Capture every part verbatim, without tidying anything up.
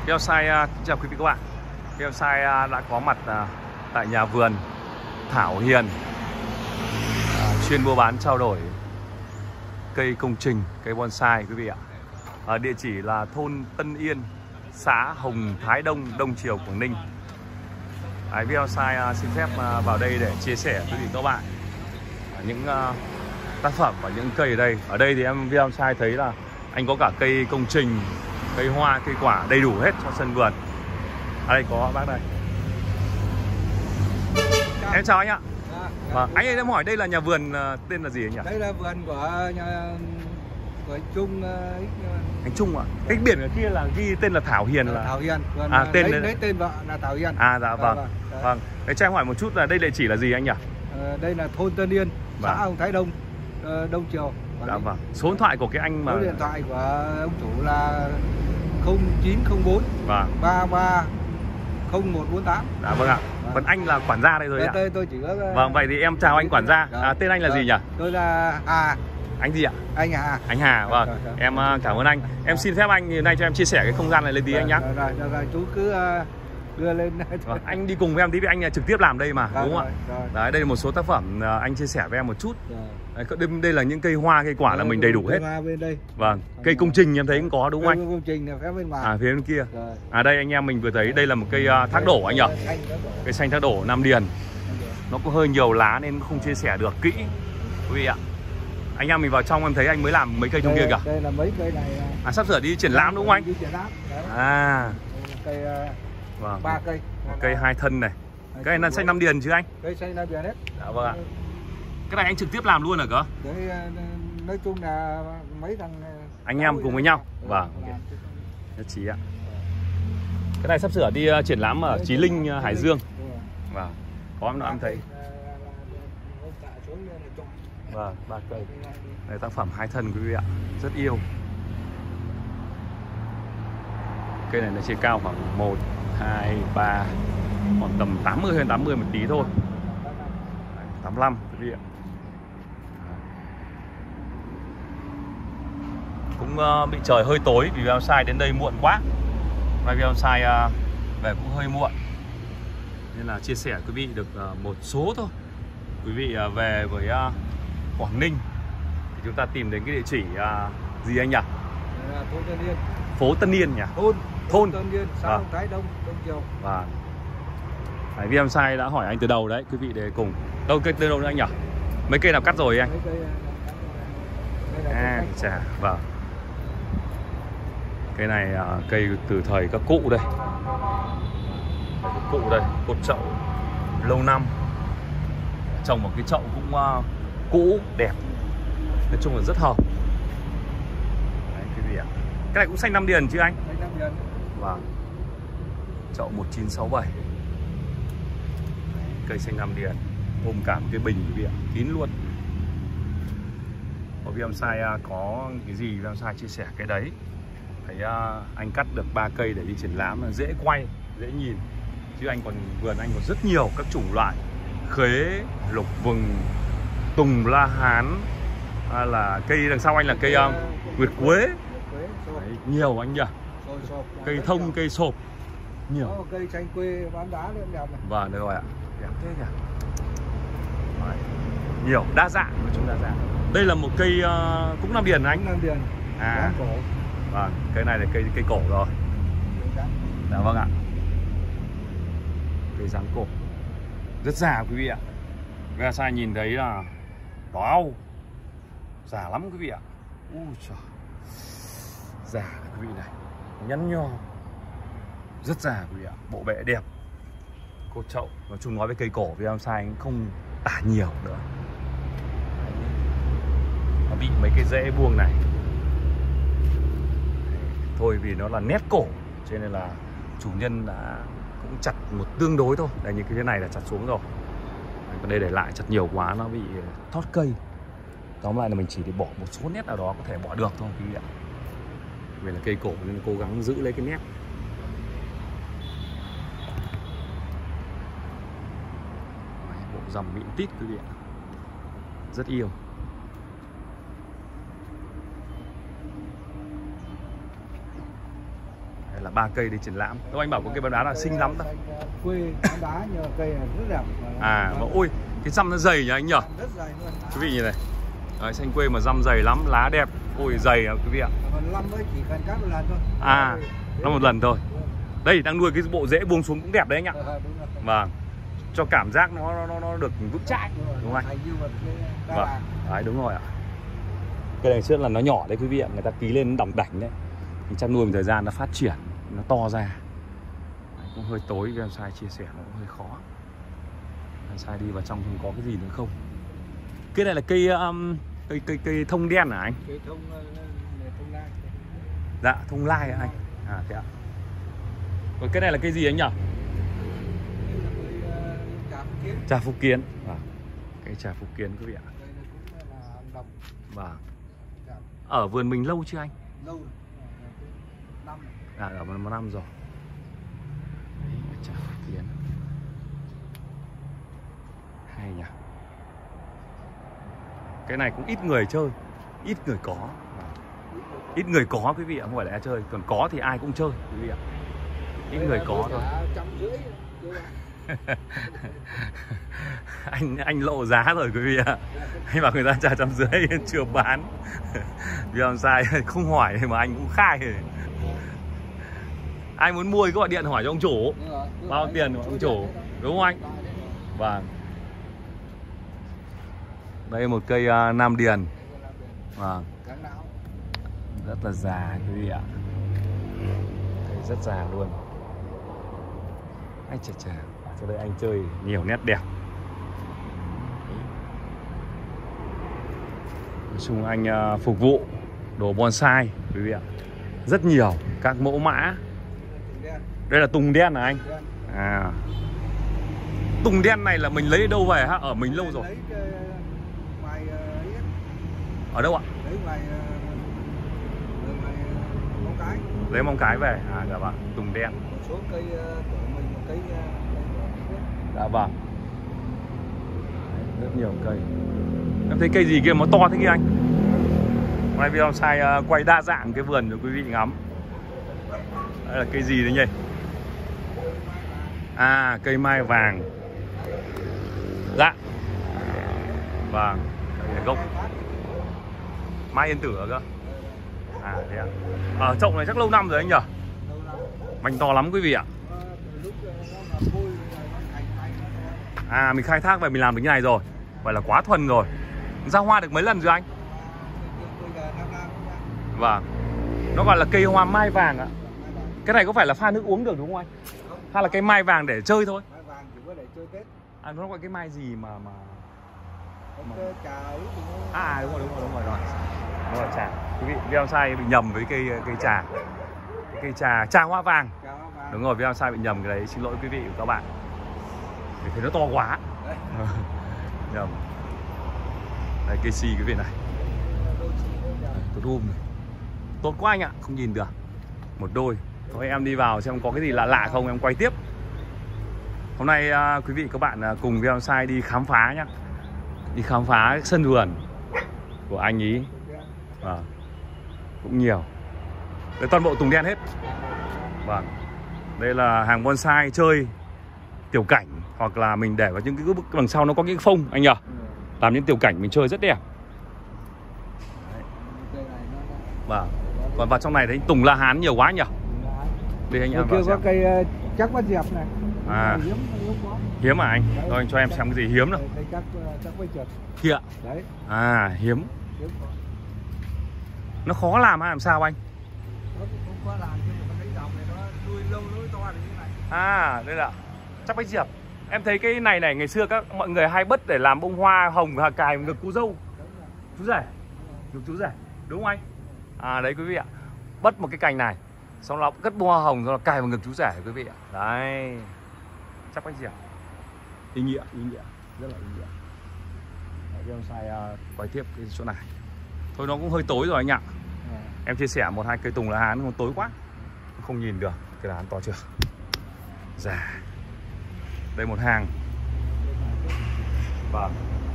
Bonsai kính chào quý vị các bạn. Bonsai đã có mặt tại nhà vườn Thảo Hiền, chuyên mua bán trao đổi cây công trình, cây bonsai quý vị ạ. À, địa chỉ là thôn Tân Yên, xã Hồng Thái Đông, Đông Triều, Quảng Ninh. À, Bonsai xin phép vào đây để chia sẻ quý vị các bạn những tác phẩm và những cây ở đây. Ở đây thì em Bonsai thấy là anh có cả cây công trình, cây hoa, cây quả đầy đủ hết cho sân vườn. Ở đây có bác đây. Chào. Em chào anh ạ. À, à, anh ơi, em hỏi đây là nhà vườn tên là gì anh nhỉ? Đây là vườn của nhà của anh Trung. Anh Trung ạ. À? Cái biển ở kia là ghi tên là Thảo Hiền là Thảo Hiền. Vườn à, tên lấy, lấy tên vợ là Thảo Hiền. À dạ vâng. Vâng. Vâng. Để cho em hỏi một chút là đây địa chỉ là gì anh nhỉ? À, đây là thôn Tân Yên, vâng. xã Hồng Thái Đông, Đông Triều. Dạ vâng. Số điện thoại của cái anh mà số điện thoại của ông chủ là không chín không bốn vâng. ba ba không một bốn tám. Dạ vâng ạ. Vâng. Còn anh là quản gia đây rồi ạ. Tôi, tôi chỉ có... Vâng, vậy thì em chào anh quản gia. À, tên anh là gì nhỉ? Tôi là Hà. Anh gì ạ? Anh Hà. Anh Hà, vâng. Rồi, rồi. Em cảm ơn anh. Em xin phép anh hôm nay cho em chia sẻ cái không gian này lên tí anh nhé. Rồi, rồi, rồi, rồi, chú cứ đưa lên. Vâng, anh đi cùng với em tí vì anh trực tiếp làm đây mà, rồi, đúng không rồi, ạ? Đấy, đây là một số tác phẩm anh chia sẻ với em một chút. Đấy, đây, đây là những cây hoa, cây quả là mình đầy đủ hết. Hoa bên đây. Vâng, cây công trình em thấy cũng có đúng không anh? Công trình là phía bên ngoài. À, phía bên kia. Rồi. À, đây anh em mình vừa thấy đây là một cây thác đổ anh nhỉ? Cây xanh thác đổ Nam Điền. Nó có hơi nhiều lá nên không chia sẻ được kỹ quý vị ạ. Anh em mình vào trong em thấy anh mới làm mấy cây trong kia kìa. Đây là mấy cây này. À, sắp sửa đi triển lãm đúng không anh? Đi triển lãm. À. Cây vâng. ba cây. Một cây hai thân này. Cây này là xanh Nam Điền chứ anh? Cây xanh Nam Điền hết. Dạ vâng ạ. Cái này anh trực tiếp làm luôn hả cơ? Đấy, nói chung là mấy thằng anh em cùng với nhau. Vâng. Nhất trí ạ. Cái này sắp sửa đi triển lãm ở Chí Linh, Hải Dương. Vâng. Có em em thấy. Vâng, ba cây. Đây tác phẩm hai thân quý vị ạ, rất yêu. Cây này nó chỉ cao khoảng một, hai, ba, khoảng tầm tám mươi hơn tám mươi một tí thôi. tám mươi lăm quý vị ạ. Cũng uh, bị trời hơi tối vì Bonsai đến đây muộn quá. Và Bonsai uh, về cũng hơi muộn. Nên là chia sẻ quý vị được uh, một số thôi. Quý vị uh, về với uh, Quảng Ninh thì chúng ta tìm đến cái địa chỉ uh, gì anh nhỉ? Thôn Tân Yên. Phố Tân Yên nhỉ? Thôn. Thôn Tân Yên, xã Hồng Thái Đông, Đông Triều. Vâng. Đấy, Bonsai đã hỏi anh từ đầu đấy, quý vị để cùng. Đâu cây đâu nữa anh nhỉ? Mấy cây nào cắt rồi anh? Mấy cây à, chà, vâng. Cây này uh, cây từ thời các cụ đây. Các cụ đây, cột chậu lâu năm. Trồng một cái chậu cũng uh, cũ đẹp, nói chung là rất hợp. Đấy, quý vị ạ. Cái này cũng xanh Nam Điền chứ anh? Xanh Nam Điền. Vâng. Chậu một chín sáu bảy. Cây xanh Nam Điền ôm cả một cái bình quý vị ạ, kín luôn. Có Bonsai có cái gì Bonsai chia sẻ cái đấy. Thấy uh, anh cắt được ba cây để đi triển lãm, dễ quay, dễ nhìn. Chứ anh còn vườn anh còn rất nhiều các chủng loại khế, lục vừng, tùng la hán, à, là cây đằng sau anh là cây uh, nguyệt quế. Đấy, nhiều anh nhỉ. Cây thông, cây sộp nhiều. Cây chanh quê bán đá nữa đẹp này. Vâng, được rồi ạ. Đẹp thế nhỉ. Đấy. Nhiều, đa dạng, nói chung đa dạng. Đây là một cây uh, cũng Nam Điền anh. Nam Điền. À. Vâng, cây này là cây cây cổ rồi. Dạ vâng ạ. Cây dáng cổ. Rất già quý vị ạ. Bonsai nhìn thấy là wow, già lắm quý vị ạ. Ui trời, già quý vị này, nhăn nhò, rất già quý vị ạ. Bộ bệ đẹp, cột chậu. Nói chung nói với cây cổ với Bonsai không tả nhiều nữa. Nó bị mấy cái rễ buông này thôi vì nó là nét cổ, cho nên là chủ nhân đã cũng chặt một tương đối thôi. Đây như cái thế này là chặt xuống rồi. Còn đây để lại chặt nhiều quá nó bị thoát cây. Tóm lại là mình chỉ để bỏ một số nét nào đó có thể bỏ được thôi quý vị ạ. Vì là cây cổ nên cố gắng giữ lấy cái nét. Bộ dòng mịn tít quý vị ạ, rất yêu. Đây là là ba cây để triển lãm. Đâu anh bảo có cây bán đá là xinh lắm ta. Quê bán đá nhờ cây này rất đẹp. À mà ôi cái răm nó dày nhỉ anh nhỉ? Rất dày luôn. Quý vị nhìn này. Đấy, xanh quê mà răm dày lắm, lá đẹp. Ôi dày à quý vị ạ. Còn năm ấy chỉ cần cắt một lần thôi. À, nó một lần thôi. Đây đang nuôi cái bộ rễ buông xuống cũng đẹp đấy anh ạ. Vâng. Cho cảm giác nó nó nó được vững chãi đúng không anh? Vâng. Đấy đúng rồi ạ. Cái này trước là nó nhỏ đấy quý vị ạ, người ta ký lên đỏng đảnh đấy. Thì chăn nuôi một thời gian nó phát triển, nó to ra. Đấy, cũng hơi tối, em sai chia sẻ nó cũng hơi khó. Em sai đi vào trong không có cái gì nữa không? Cái này là cây um, cây cây cây thông đen hả anh? Cây thông thông lai. Dạ, thông lai hả anh? À thế ạ. Còn cái này là cây gì anh nhỉ? Trà Phúc Kiến. À, cây trà Phúc Kiến quý vị ạ. Vâng. Ở vườn mình lâu chưa anh? Lâu rồi. Năm. À, ở một năm rồi. Đấy, trà Phúc Kiến. Hay nhỉ. Cái này cũng ít người chơi, ít người có. Ít người có quý vị ạ, không phải là ai chơi. Còn có thì ai cũng chơi quý vị ạ. Ít người có thôi. anh anh lộ giá rồi quý vị ạ. Anh bảo người ta trả trăm rưỡi chưa bán. Vì làm sai không hỏi mà anh cũng khai. Ai muốn mua thì cứ gọi điện hỏi cho ông chủ. Bao tiền của ông chủ, đúng không anh? Vâng. Đây một cây uh, Nam Điền. Vâng. Rất là già quý vị ạ. Cây rất già luôn. Anh chà chà, cho đây anh chơi nhiều nét đẹp. Nói chung anh uh, phục vụ đồ bonsai quý vị ạ. Rất nhiều các mẫu mã. Đây là tùng đen hả anh? À. Tùng đen này là mình lấy đâu về hả? Ở mình lâu rồi. Ở đâu ạ? Lấy Móng Cái về. À dạ vâng, tùng đen. Số cây của mình một cây. Dạ vâng. Rất nhiều cây. Em thấy cây gì kia nó to thế kia anh? Hôm nay video sai uh, quay đa dạng cái vườn cho quý vị ngắm. Đây là cây gì đấy nhỉ? À, cây mai vàng. Dạ. Vâng, đây là gốc mai yên tử cơ. À thế à. Ở trồng này chắc lâu năm rồi anh nhỉ? Mảnh to lắm quý vị ạ. À mình khai thác về mình làm được như này rồi. Vậy là quá thuần rồi. Ra hoa được mấy lần rồi anh? Vâng. Nó gọi là cây hoa mai vàng ạ. Cái này có phải là pha nước uống được đúng không anh? Hay là cây mai vàng để chơi thôi? Mai vàng chỉ có để chơi Tết. À nó gọi cái mai gì mà mà, mà... trà ấy thì nó... À đúng rồi đúng rồi đúng rồi rồi. Nó gọi trà. Quý vị video sai bị nhầm với cây cây trà. Cây trà trà hoa vàng. Trà hoa vàng. Đúng rồi, video sai bị nhầm cái đấy, xin lỗi quý vị và các bạn. Vì thế nó to quá. Nhầm. Đây cây si cái vị này. Tốt hôm này. Tốt quá anh ạ, không nhìn được. Một đôi. Thôi em đi vào xem có cái gì lạ lạ không em quay tiếp. Hôm nay uh, quý vị các bạn uh, cùng video sai đi khám phá nhá. Đi khám phá sân vườn của anh ý. À, cũng nhiều. Đây toàn bộ tùng đen hết. Vâng. Đây là hàng bonsai chơi tiểu cảnh, hoặc là mình để vào những cái bức đằng sau nó có những cái phông anh nhỉ? Làm những tiểu cảnh mình chơi rất đẹp. Vâng. Còn vào trong này thấy tùng La Hán nhiều quá nhỉ? Đây anh em vào xem. Có cây chắc bắt dẹp này. À. Hiếm, hiếm à anh? Đấy, rồi anh cho em xem cái gì hiếm nào. Đây chắc chắc bắt dẹp. Kìa. Đấy. À hiếm. Hiếm. Nó khó làm hay làm sao anh? Nó không khó làm nhưng mà cái dòng này nó nuôi lâu nuôi to như thế này. À đây là chắc bách diệp. Em thấy cái này này ngày xưa các mọi người hay bứt để làm bông hoa hồng và cài ngực cô dâu. Chú rể. Ngực chú rể. Đúng không anh? À đấy quý vị ạ. Bứt một cái cành này, xong nó cất bông hoa hồng rồi cài vào ngực chú rể quý vị ạ. Đấy. Chắc bách diệp. Ý nghĩa, ý nghĩa, rất là ý nghĩa. Đấy, em sai uh, quay tiếp cái chỗ này. Thôi nó cũng hơi tối rồi anh ạ. À. Em chia sẻ một hai cây tùng La Hán không tối quá, không nhìn được. Cái La Hán to chưa? Già. Đây một hàng. Vâng.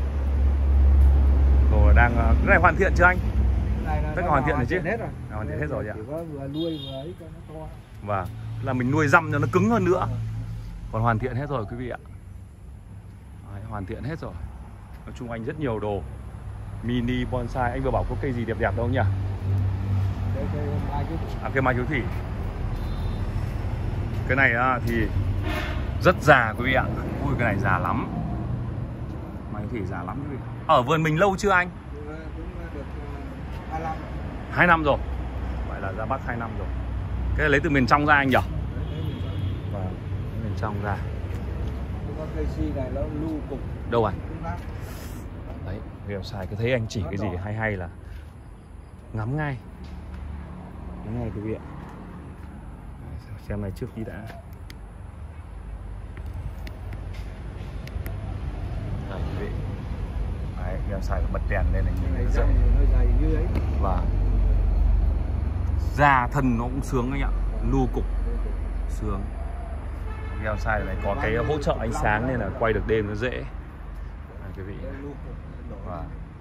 Rồi đang cái này hoàn thiện chưa anh? Này tất cả hoàn thiện rồi chứ? Hết rồi. À, hoàn thiện hết rồi ạ. Chỉ có vừa nuôi vừa ấy cho nó to. Và là mình nuôi răm cho nó cứng hơn nữa. Còn hoàn thiện hết rồi quý vị ạ. Đấy, hoàn thiện hết rồi. Nói chung anh rất nhiều đồ mini bonsai. Anh vừa bảo có cây gì đẹp đẹp đâu nhỉ? Đây, đây, mai chú thủy. À, cây mai chú thủy. Cái này à, thì rất già quý vị ạ. Ui, cái này già lắm. Mai chú thủy già lắm quý vị. Ở vườn mình lâu chưa anh? Cũng được hai năm. Hai năm rồi. Vậy là ra Bắc hai năm rồi. Cái này lấy từ miền trong ra anh nhỉ? Vâng, miền trong ra. Cái cây si này nó lưu cục. Đâu anh? Đấy, việc xài cái thấy anh chỉ cái gì hay hay là ngắm ngay. Ngắm ngay quý vị ạ. Xem này trước đi đã. Đây quý vị. Đấy, việc xài bật đèn lên này nhìn thấy dễ. Hơi dày như ấy. Và da thân nó cũng sướng anh ạ. Lưu cục sướng. Gel sai này có cái hỗ trợ ánh sáng nên là quay được đêm nó dễ. Đây, quý vị. Và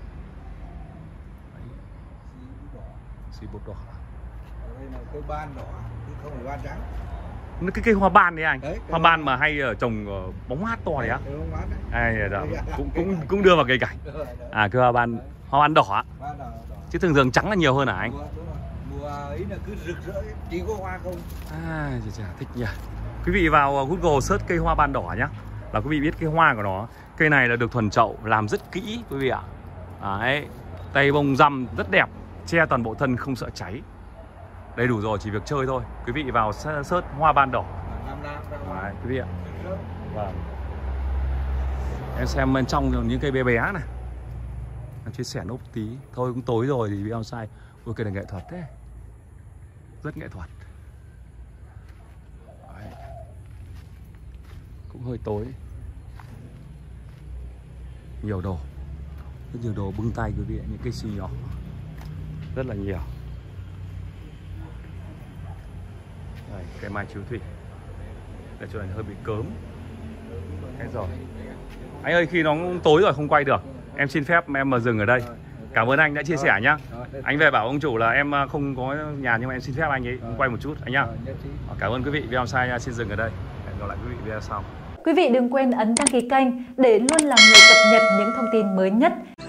xì bột đỏ. Đây là cây ban đỏ, chứ không phải ban trắng. Cái cây hoa ban đấy anh. Đấy, hoa ban đỏ. mà hay ở trồng bóng mát to này á. Ai cũng cũng cũng đưa vào cây cảnh. À, cái hoa ban hoa ban đỏ. Ban đỏ, đỏ. Chứ thường thường trắng là nhiều hơn hả anh? Mùa ấy là cứ rực rỡ, chỉ có hoa không. À, chà, chà, thích nhỉ. Quý vị vào Google search cây hoa ban đỏ nhá, là quý vị biết cái hoa của nó. Cây này là được thuần chậu, làm rất kỹ quý vị ạ. Đấy, tay bông răm rất đẹp, che toàn bộ thân không sợ cháy. Đầy đủ rồi, chỉ việc chơi thôi. Quý vị vào search hoa ban đỏ. Đấy, quý vị ạ. Vâng. Em xem bên trong những cây bé bé này. Em chia sẻ nốt tí. Thôi cũng tối rồi thì video sai. Ôi, cây này nghệ thuật thế. Rất nghệ thuật. Đấy. Cũng hơi tối. Nhiều đồ. Rất nhiều đồ bưng tay quý vị, những cây xì nhỏ. Rất là nhiều. Đây, cây mai chú thủy. Đây, chỗ này hơi bị cớm. Hết rồi. Anh ơi, khi nó tối rồi không quay được, em xin phép em mà dừng ở đây. Cảm ơn anh đã chia sẻ nhá. Anh về bảo ông chủ là em không có nhà nhưng mà em xin phép anh ấy quay một chút anh nhá. Cảm ơn quý vị, video sai xin dừng ở đây. Hẹn gặp lại quý vị video sau. Quý vị đừng quên ấn đăng ký kênh để luôn là người cập nhật những thông tin mới nhất.